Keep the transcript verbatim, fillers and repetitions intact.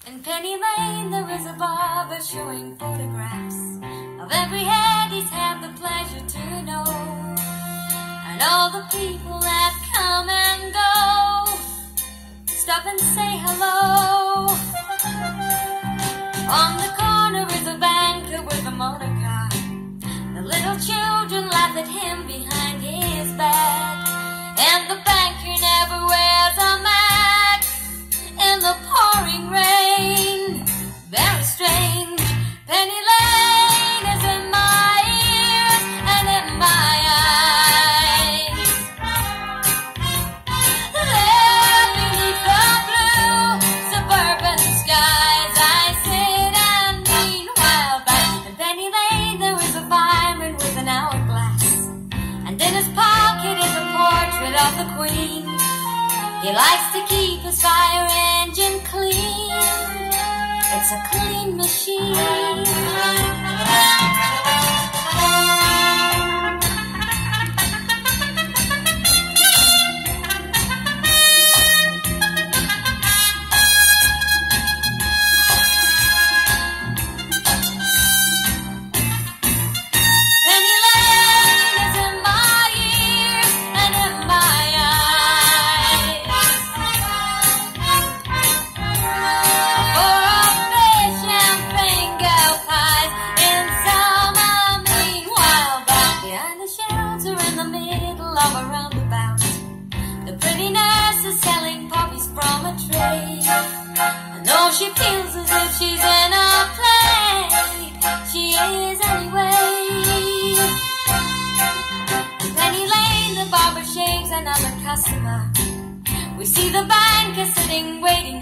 In Penny Lane there is a barber showing photographs of every head he's had the pleasure to know, and all the people that come and go stop and say hello. On the corner is a banker with a motor car. The little children laugh at him behind his back, and the banker never wears a mask in the pouring rain. Very strange. Penny Lane is in my ears and in my eyes. There beneath the blue suburban skies I sit, and meanwhile back in Penny Lane there is a fireman with an hourglass, and in his pocket is a portrait of the Queen. He likes to keep his fire engine clean. It's a clean machine. She feels as if she's in a play. She is anyway. In Penny Lane, the barber shaves another customer. We see the banker sitting waiting